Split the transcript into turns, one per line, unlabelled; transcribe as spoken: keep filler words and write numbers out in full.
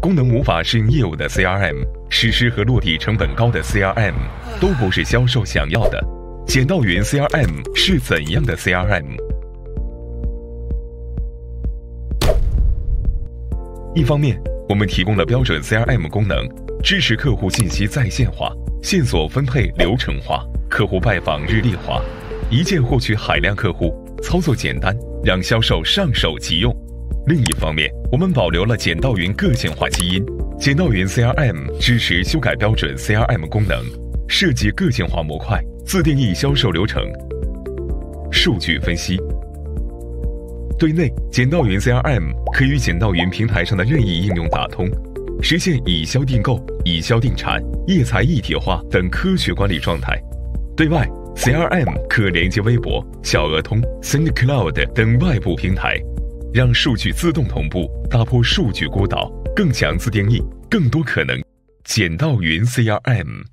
功能无法适应业务的 C R M， 实施和落地成本高的 C R M， 都不是销售想要的。简道云 C R M 是怎样的 C R M？ 一方面，我们提供了标准 C R M 功能，支持客户信息在线化、线索分配流程化、客户拜访日历化，一键获取海量客户，操作简单，让销售上手即用。另一方面，我们保留了简道云个性化基因，简道云 C R M 支持修改标准 C R M 功能，设计个性化模块，自定义销售流程。数据分析。对内，简道云 C R M 可与简道云平台上的任意应用打通，实现以销订购、以销定产、业财一体化等科学管理状态。对外， C R M 可连接微博、小鹅通、SendCloud 等外部平台，让数据自动同步，打破数据孤岛，更强自定义，更多可能。简道云 C R M。